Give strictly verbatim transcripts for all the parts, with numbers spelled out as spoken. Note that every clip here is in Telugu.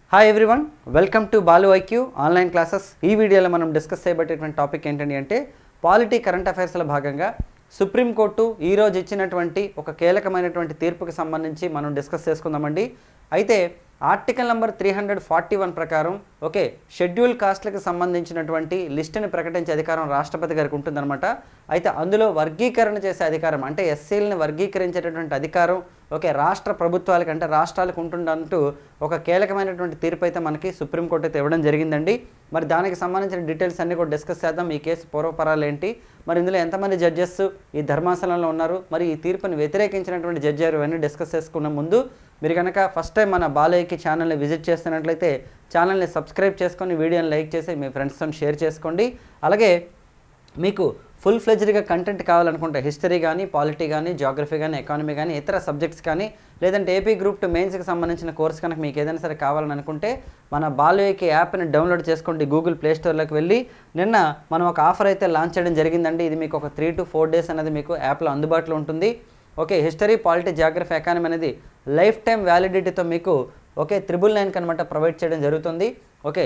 Hi everyone, welcome to Balu IQ online classes. ఈ వీడియోలో మనం డిస్కస్ చేయబట్టేటువంటి టాపిక్ ఏంటంటే అంటే పాలిటీ కరెంట్ అఫైర్స్లో భాగంగా సుప్రీంకోర్టు ఈరోజు ఇచ్చినటువంటి ఒక కీలకమైనటువంటి తీర్పుకి సంబంధించి మనం డిస్కస్ చేసుకుందామండి. అయితే article number three hundred forty one ప్రకారం ఓకే షెడ్యూల్ కాస్ట్లకు సంబంధించినటువంటి లిస్టుని ప్రకటించే అధికారం రాష్ట్రపతి గారికి ఉంటుందన్నమాట. అయితే అందులో వర్గీకరణ చేసే అధికారం అంటే ఎస్సీలని వర్గీకరించేటటువంటి అధికారం ఓకే రాష్ట్ర ప్రభుత్వాలకు అంటే రాష్ట్రాలకు ఉంటుందంటూ ఒక కీలకమైనటువంటి తీర్పు అయితే మనకి సుప్రీంకోర్టు అయితే ఇవ్వడం జరిగిందండి. మరి దానికి సంబంధించిన డీటెయిల్స్ అన్నీ కూడా డిస్కస్ చేద్దాం. ఈ కేసు పూర్వపరాలు ఏంటి, మరి ఇందులో ఎంతమంది జడ్జెస్ ఈ ధర్మాసనంలో ఉన్నారు, మరి ఈ తీర్పుని వ్యతిరేకించినటువంటి జడ్జి గారు ఇవన్నీ డిస్కస్ చేసుకున్న ముందు మీరు కనుక ఫస్ట్ టైం మన బాలయ్యకి ఛానల్ని విజిట్ చేస్తున్నట్లయితే ఛానల్ని సబ్స్క్రైబ్ చేసుకొని వీడియోని లైక్ చేసి మీ ఫ్రెండ్స్తో షేర్ చేసుకోండి. అలాగే మీకు ఫుల్ ఫ్లెజ్డ్గా కంటెంట్ కావాలనుకుంటే హిస్టరీ కానీ, పాలిటీ కానీ, జాగ్రఫీ కానీ, ఎకానమీ కానీ, ఇతర సబ్జెక్ట్స్ కానీ, లేదంటే ఏపీ గ్రూప్ టూ మెయిన్స్కి సంబంధించిన కోర్స్ కనుక మీకు ఏదైనా సరే కావాలని అనుకుంటే మన బాలయ్యకి యాప్ని డౌన్లోడ్ చేసుకోండి. గూగుల్ ప్లే స్టోర్లోకి వెళ్ళి నిన్న మనం ఒక ఆఫర్ అయితే లాంచ్ చేయడం జరిగిందండి. ఇది మీకు ఒక త్రీ టు ఫోర్ డేస్ అనేది మీకు యాప్లో అందుబాటులో ఉంటుంది. Okay history, polity, geography, economy అనేది లైఫ్ టైం వ్యాలిడిటీతో మీకు ఓకే త్రిబుల్ నైన్కి అనమాట ప్రొవైడ్ చేయడం జరుగుతుంది. ఓకే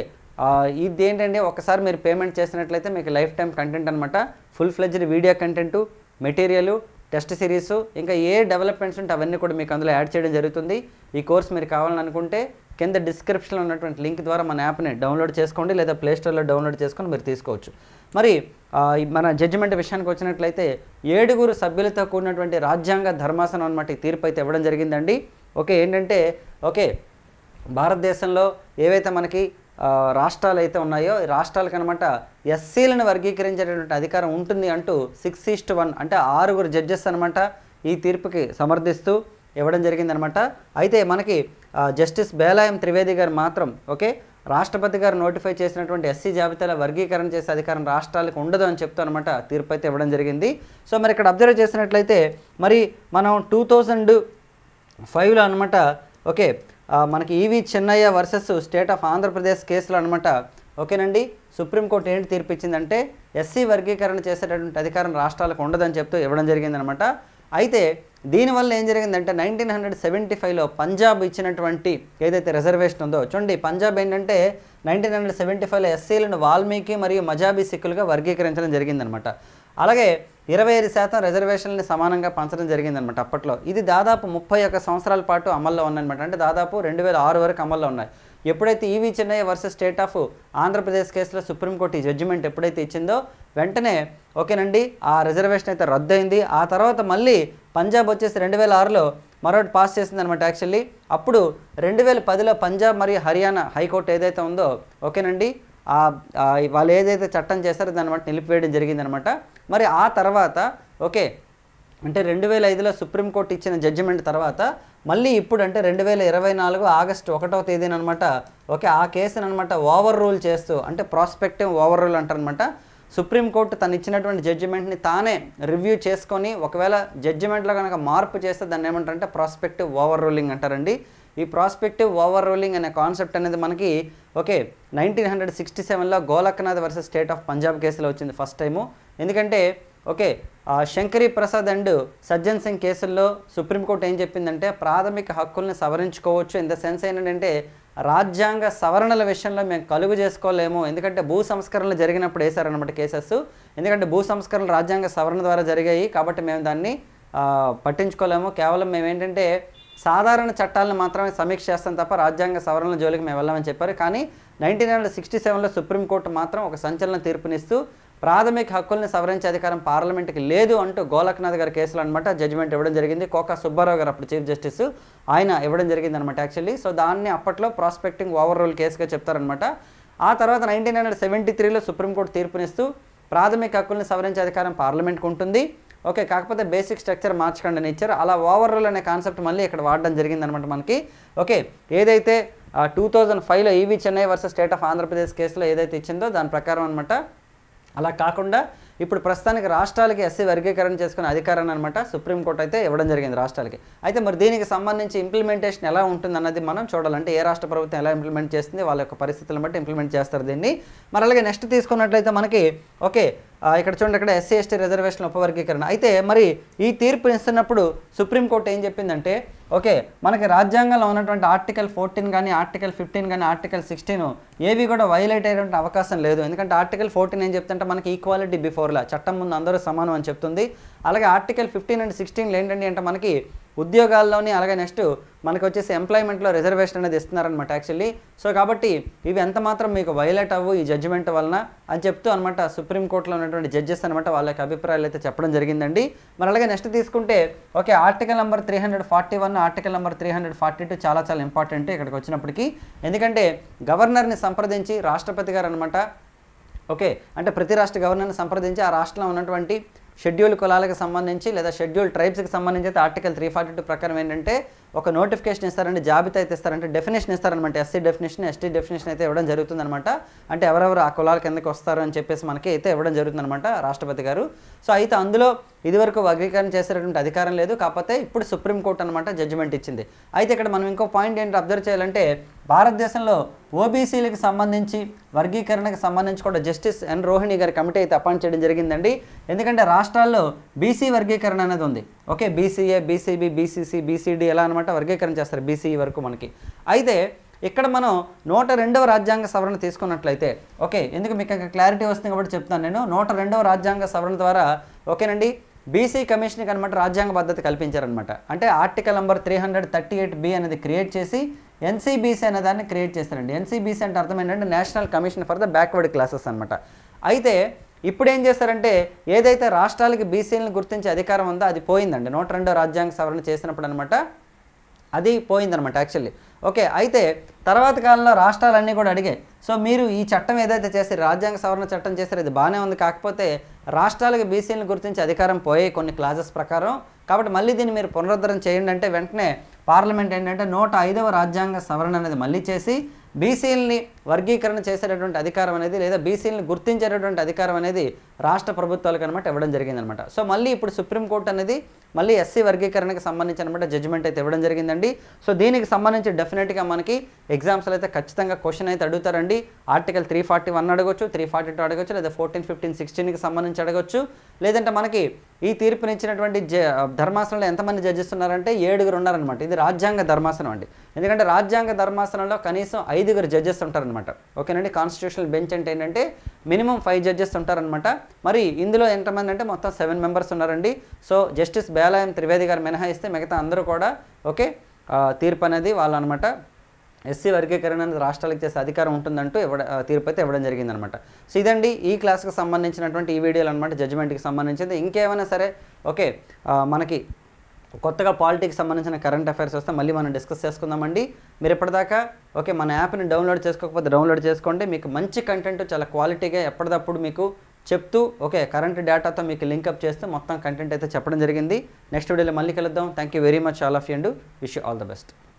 ఇది ఏంటంటే ఒకసారి మీరు పేమెంట్ చేసినట్లయితే మీకు లైఫ్ టైం కంటెంట్ అనమాట, full fledged video content, material, test series, ఇంకా ఏ డెవలప్మెంట్స్ ఉంటే అవన్నీ కూడా మీకు అందులో యాడ్ చేయడం జరుగుతుంది. ఈ కోర్స్ మీరు కావాలని అనుకుంటే కింద డిస్క్రిప్షన్లో ఉన్నటువంటి లింక్ ద్వారా మన యాప్ని డౌన్లోడ్ చేసుకోండి, లేదా ప్లేస్టోర్లో డౌన్లోడ్ చేసుకొని మీరు తీసుకోవచ్చు. మరి మన జడ్జిమెంట్ విషయానికి వచ్చినట్లయితే ఏడుగురు సభ్యులతో కూడినటువంటి రాజ్యాంగ ధర్మాసనం అనమాట ఈ తీర్పు అయితే ఇవ్వడం జరిగిందండి. ఓకే ఏంటంటే ఓకే భారతదేశంలో ఏవైతే మనకి రాష్ట్రాలు అయితే ఉన్నాయో ఈ రాష్ట్రాలకు అనమాట ఎస్సీలను వర్గీకరించేటటువంటి అధికారం ఉంటుంది అంటూ సిక్స్ ఈస్ట్ వన్ అంటే ఆరుగురు జడ్జెస్ అనమాట ఈ తీర్పుకి సమర్థిస్తూ ఇవ్వడం జరిగిందనమాట. అయితే మనకి జస్టిస్ బేలాయం త్రివేది గారు మాత్రం ఓకే రాష్ట్రపతి గారు నోటిఫై చేసినటువంటి ఎస్సీ జాబితాలో వర్గీకరణ చేసే అధికారం రాష్ట్రాలకు ఉండదు అని చెప్తూ అనమాట తీర్పు అయితే ఇవ్వడం జరిగింది. సో మరి ఇక్కడ అబ్జర్వ్ చేసినట్లయితే మరి మనం టూ థౌజండ్ ఫైవ్లో అనమాట ఓకే మనకి E V Chinnaiah versus state of Andhra Pradesh కేసులో అనమాట ఓకేనండి సుప్రీంకోర్టు ఏంటి తీర్పు ఇచ్చిందంటే ఎస్సీ వర్గీకరణ చేసేటటువంటి అధికారం రాష్ట్రాలకు ఉండదని చెప్తూ ఇవ్వడం జరిగిందనమాట. అయితే దీనివల్ల ఏం జరిగిందంటే నైన్టీన్ హండ్రెడ్ సెవెంటీ ఫైవ్లో పంజాబ్ ఇచ్చినటువంటి ఏదైతే రిజర్వేషన్ ఉందో చూడండి, పంజాబ్ ఏంటంటే నైన్టీన్ హండ్రెడ్ సెవెంటీ ఫైవ్లో ఎస్సీలను వాల్మీకి మరియు మజాబీ సిక్కులుగా వర్గీకరించడం జరిగిందనమాట. అలాగే ఇరవై ఐదు శాతం రిజర్వేషన్లని సమానంగా పంచడం జరిగిందనమాట అప్పట్లో. ఇది దాదాపు ముప్పై ఒక్క సంవత్సరాల పాటు అమల్లో ఉన్నాయన్నమాట, అంటే దాదాపు రెండు వేల ఆరు వరకు అమల్లో ఉన్నాయి. ఎప్పుడైతే E V Chinnaiah versus state of Andhra Pradesh కేసులో సుప్రీంకోర్టు ఈ జడ్జిమెంట్ ఎప్పుడైతే ఇచ్చిందో వెంటనే ఓకేనండి ఆ రిజర్వేషన్ అయితే రద్దయింది. ఆ తర్వాత మళ్ళీ పంజాబ్ వచ్చేసి రెండు వేల ఆరులో మరొకటి పాస్ చేసింది అనమాట యాక్చువల్లీ. అప్పుడు రెండు వేల పదిలో పంజాబ్ మరియు హర్యానా హైకోర్టు ఏదైతే ఉందో ఓకేనండి వాళ్ళు ఏదైతే చట్టం చేస్తారో దాన్ని బట్టి నిలిపివేయడం జరిగిందనమాట. మరి ఆ తర్వాత ఓకే అంటే రెండు వేల ఐదులో సుప్రీంకోర్టు ఇచ్చిన జడ్జిమెంట్ తర్వాత మళ్ళీ ఇప్పుడు అంటే రెండు వేల ఇరవై నాలుగు ఆగస్టు ఒకటవ తేదీన అనమాట ఓకే ఆ కేసును అనమాట ఓవర్ రూల్ చేస్తూ అంటే ప్రాస్పెక్టివ్ ఓవర్ రూల్ అంటారనమాట. సుప్రీంకోర్టు తను ఇచ్చినటువంటి జడ్జిమెంట్ని తానే రివ్యూ చేసుకొని ఒకవేళ జడ్జిమెంట్లో కనుక మార్పు చేస్తే దాన్ని ఏమంటారంటే ప్రాస్పెక్టివ్ ఓవర్ రూలింగ్ అంటారండి. ఈ ప్రాస్పెక్టివ్ ఓవర్ రూలింగ్ అనే కాన్సెప్ట్ అనేది మనకి ఓకే నైన్టీన్ హండ్రెడ్ సిక్స్టీ సెవెన్లో Golaknath versus state of Punjab కేసులో వచ్చింది ఫస్ట్ టైము. ఎందుకంటే ఓకే శంకరీ ప్రసాద్ అండ్ సజ్జన్ సింగ్ కేసుల్లో సుప్రీంకోర్టు ఏం చెప్పిందంటే ప్రాథమిక హక్కుల్ని సవరించుకోవచ్చు. ఇన్ ద సెన్స్ ఏంటంటే రాజ్యాంగ సవరణల విషయంలో మేము కలుగు చేసుకోలేము, ఎందుకంటే భూ సంస్కరణలు జరిగినప్పుడు వేశారనమాట కేసెస్. ఎందుకంటే భూ సంస్కరణలు రాజ్యాంగ సవరణ ద్వారా జరిగాయి కాబట్టి మేము దాన్ని పట్టించుకోలేము, కేవలం మేము ఏంటంటే సాధారణ చట్టాలను మాత్రమే సమీక్ష చేస్తాం తప్ప రాజ్యాంగ సవరణల జోలికి మేము వెళ్ళామని చెప్పారు. కానీ నైన్టీన్ హండ్రెడ్ సిక్స్టీ సెవెన్లో సుప్రీంకోర్టు మాత్రం ఒక సంచలన తీర్పునిస్తూ ప్రాథమిక హక్కుల్ని సవరించే అధికారం పార్లమెంట్కి లేదు అంటూ గోలక్నాథ్ గారి కేసులో అనమాట జడ్జిమెంట్ ఇవ్వడం జరిగింది. కోకా సుబ్బారావు గారు అప్పుడు చీఫ్ జస్టిస్ ఆయన ఇవ్వడం జరిగింది అనమాట యాక్చువల్లీ. సో దాన్ని అప్పట్లో ప్రాస్పెక్టింగ్ ఓవర్ రూల్ కేసుగా చెప్తారనమాట. ఆ తర్వాత నైన్టీన్ హండ్రెడ్ సెవెంటీ త్రీలో సుప్రీంకోర్టు తీర్పునిస్తూ ప్రాథమిక హక్కుల్ని సవరించే అధికారం పార్లమెంట్కి ఉంటుంది ఓకే కాకపోతే బేసిక్ స్ట్రక్చర్ మార్చకండి అని ఇచ్చారు. అలా ఓవర్ రూల్ అనే కాన్సెప్ట్ మళ్ళీ ఇక్కడ వాడడం జరిగిందనమాట మనకి. ఓకే ఏదైతే టూ థౌజండ్ ఫైవ్లో E V Chennai versus state of Andhra Pradesh కేసులో ఏదైతే ఇచ్చిందో దాని ప్రకారం అనమాట. అలా కాకుండా ఇప్పుడు ప్రస్తుతానికి రాష్ట్రాలకి ఎస్సీ వర్గీకరణ చేసుకునే అధికారాన్ని అనమాట సుప్రీంకోర్టు అయితే ఇవ్వడం జరిగింది రాష్ట్రాలకి. అయితే మరి దీనికి సంబంధించి ఇంప్లిమెంటేషన్ ఎలా ఉంటుందన్నది మనం చూడాలంటే ఏ రాష్ట్ర ప్రభుత్వం ఎలా ఇంప్లిమెంట్ చేస్తుంది, వాళ్ళ యొక్క పరిస్థితులను బట్టి ఇంప్లిమెంట్ చేస్తారు దీన్ని. మరి అలాగే నెక్స్ట్ తీసుకున్నట్లయితే మనకి ఓకే ఇక్కడ చూడండి, ఇక్కడ ఎస్సీ ఎస్టీ రిజర్వేషన్ ఉపవర్గీకరణ. అయితే మరి ఈ తీర్పు ఇస్తున్నప్పుడు సుప్రీంకోర్టు ఏం చెప్పిందంటే ఓకే మనకి రాజ్యాంగంలో ఉన్నటువంటి ఆర్టికల్ ఫోర్టీన్ కానీ ఆర్టికల్ ఫిఫ్టీన్ కానీ ఆర్టికల్ సిక్స్టీన్ ఏవి కూడా వైలేట్ అయ్యేటువంటి అవకాశం లేదు. ఎందుకంటే ఆర్టికల్ ఫోర్టీన్ ఏం చెప్తుంటే మనకి ఈక్వాలిటీ బిఫోర్ లా, చట్టం ముందు అందరూ సమానం అని చెప్తుంది. అలాగే ఆర్టికల్ ఫిఫ్టీన్ అండ్ సిక్స్టీన్లో ఏంటంటే అంటే మనకి ఉద్యోగాల్లోని అలాగే నెక్స్ట్ మనకి వచ్చేసి ఎంప్లాయ్మెంట్లో రిజర్వేషన్ అనేది ఇస్తున్నారనమాట యాక్చువల్లీ. సో కాబట్టి ఇవి ఎంత మాత్రం మీకు వైలేట్ అవ్వు ఈ జడ్జిమెంట్ వలన అని చెప్తూ అనమాట సుప్రీంకోర్టులో ఉన్నటువంటి జడ్జెస్ అనమాట వాళ్ళ యొక్క అభిప్రాయాలు అయితే చెప్పడం జరిగిందండి. మరి అలాగే నెక్స్ట్ తీసుకుంటే okay article number three hundred forty one article number three hundred forty two చాలా చాలా ఇంపార్టెంట్ ఇక్కడికి వచ్చినప్పటికీ. ఎందుకంటే గవర్నర్ని సంప్రదించి రాష్ట్రపతి గారు అనమాట ఓకే అంటే ప్రతి రాష్ట్ర గవర్నర్ని సంప్రదించి ఆ రాష్ట్రంలో ఉన్నటువంటి షెడ్యూల్ కులాలకు సంబంధించి లేదా షెడ్యూల్ ట్రైబ్స్కి సంబంధించి అయితే ఆర్టికల్ త్రీ ఫార్టీ టూ ప్రకారం ఏంటంటే ఒక నోటిఫికేషన్ ఇస్తారంటే జాబితా అయితే ఇస్తారంటే డెఫినేషన్ ఇస్తారనమాట. ఎస్సీ డెఫినేషన్ ఎస్టీ డెఫినేషన్ అయితే ఇవ్వడం జరుగుతుందనమాట. అంటే ఎవరెవరు ఆ కులాల కిందకి వస్తారు అని చెప్పేసి మనకి అయితే ఇవ్వడం జరుగుతుందనమాట రాష్ట్రపతి గారు. సో అయితే అందులో ఇదివరకు వర్గీకరణ చేసేటటువంటి అధికారం లేదు, కాకపోతే ఇప్పుడు సుప్రీంకోర్టు అనమాట జడ్జిమెంట్ ఇచ్చింది. అయితే ఇక్కడ మనం ఇంకో పాయింట్ ఏంటి అబ్జర్వ్ చేయాలంటే భారతదేశంలో ఓబీసీలకు సంబంధించి వర్గీకరణకు సంబంధించి కూడా జస్టిస్ ఎన్ రోహిణి గారి కమిటీ అయితే అపాయింట్ చేయడం జరిగిందండి. ఎందుకంటే రాష్ట్రాల్లో బీసీ వర్గీకరణ అనేది ఉంది. Okay BCA BCB BCC BCD ఎలా అనమాట వర్గీకరణ చేస్తారు బీసీ వరకు మనకి. అయితే ఇక్కడ మనం నూట రెండవ రాజ్యాంగ సవరణ తీసుకున్నట్లయితే ఓకే ఎందుకు మీకు ఇంకా క్లారిటీ వస్తుంది కాబట్టి చెప్తాను నేను. నూట రెండవ రాజ్యాంగ సవరణ ద్వారా ఓకేనండి బీసీ కమిషన్కి అనమాట రాజ్యాంగ పద్ధతి కల్పించారనమాట. అంటే article number three hundred thirty eight B అనేది క్రియేట్ చేసి ఎన్సీబీసీ అనే దాన్ని క్రియేట్ చేస్తారండి. ఎన్సీబీసీ అంటే అర్థం ఏంటంటే National Commission for the Backward Classes అనమాట. అయితే ఇప్పుడు ఏం చేస్తారంటే ఏదైతే రాష్ట్రాలకి బీసీలను గుర్తించే అధికారం ఉందో అది పోయిందండి నూట రెండో రాజ్యాంగ సవరణ చేసినప్పుడు అనమాట. అది పోయిందనమాట యాక్చువల్లీ. ఓకే అయితే తర్వాత కాలంలో రాష్ట్రాలన్నీ కూడా అడిగాయి, సో మీరు ఈ చట్టం ఏదైతే చేశారు రాజ్యాంగ సవరణ చట్టం చేశారు ఇది బాగానే ఉంది, కాకపోతే రాష్ట్రాలకు బీసీలను గుర్తించే అధికారం పోయాయి కొన్ని క్లాజెస్ ప్రకారం, కాబట్టి మళ్ళీ దీన్ని మీరు పునరుద్ధరణ చేయండి అంటే వెంటనే పార్లమెంట్ ఏంటంటే నూట ఐదవ రాజ్యాంగ సవరణ అనేది మళ్ళీ చేసి బీసీలని వర్గీకరణ చేసేటటువంటి అధికారం అనేది లేదా బీసీలను గుర్తించేటటువంటి అధికారం అనేది రాష్ట్ర ప్రభుత్వాలకు అనమాట ఇవ్వడం జరిగిందనమాట. సో మళ్ళీ ఇప్పుడు సుప్రీంకోర్టు అనేది మళ్ళీ ఎస్సీ వర్గీకరణకు సంబంధించి అనమాట జడ్జిమెంట్ అయితే ఇవ్వడం జరిగిందండి. సో దీనికి సంబంధించి డెఫినెట్గా మనకి ఎగ్జామ్స్లో అయితే ఖచ్చితంగా క్వశ్చన్ అయితే అడుగుతారండి. ఆర్టికల్ త్రీ ఫార్టీ వన్ అడగొచ్చు, త్రీ ఫార్టీ టూ అడగొచ్చు, లేదా ఫోర్టీన్ ఫిఫ్టీన్ సిక్స్టీన్కి సంబంధించి అడగొచ్చు. లేదంటే మనకి ఈ తీర్పునిచ్చినటువంటి జ ధర్మాసనంలో ఎంతమంది జడ్జెస్ ఉన్నారంటే ఏడుగురు ఉన్నారనమాట. ఇది రాజ్యాంగ ధర్మాసనం అండి. ఎందుకంటే రాజ్యాంగ ధర్మాసనంలో కనీసం ఐదుగురు జడ్జెస్ ఉంటారనమాట. ఓకేనండి కాన్స్టిట్యూషనల్ బెంచ్ అంటే ఏంటంటే మినిమం ఫైవ్ జడ్జెస్ ఉంటారనమాట. మరి ఇందులో ఎంతమంది అంటే మొత్తం సెవెన్ మెంబర్స్ ఉన్నారండి. సో జస్టిస్ బేలాయం త్రివేది గారు మినహాయిస్తే మిగతా అందరూ కూడా ఓకే తీర్పు అనేది వాళ్ళు అనమాట ఎస్సీ వర్గీకరణ అనేది రాష్ట్రాలకు చేసే అధికారం ఉంటుందంటూ ఇవ్వడ తీర్పు అయితే ఇవ్వడం జరిగిందనమాట. సో ఇదండి ఈ క్లాస్కి సంబంధించినటువంటి ఈ వీడియోలు అనమాట జడ్జిమెంట్కి సంబంధించింది. ఇంకేమైనా సరే ఓకే మనకి కొత్తగా పాలిటిక్స్ సంబంధించిన కరెంట్ అఫైర్స్ వస్తే మళ్ళీ మనం డిస్కస్ చేసుకుందామండి. మీరు ఎప్పటిదాకా ఓకే మన యాప్ని డౌన్లోడ్ చేసుకోకపోతే డౌన్లోడ్ చేసుకోండి. మీకు మంచి కంటెంట్ చాలా క్వాలిటీగా ఎప్పటికప్పుడు మీకు చెప్తూ ఓకే కరెంట్ డేటాతో మీకు లింకప్ చేస్తూ మొత్తం కంటెంట్ అయితే చెప్పడం జరిగింది. నెక్స్ట్ వీడియోలో మళ్ళీ కలుద్దాం. Thank you very much all of you and wish you all the best.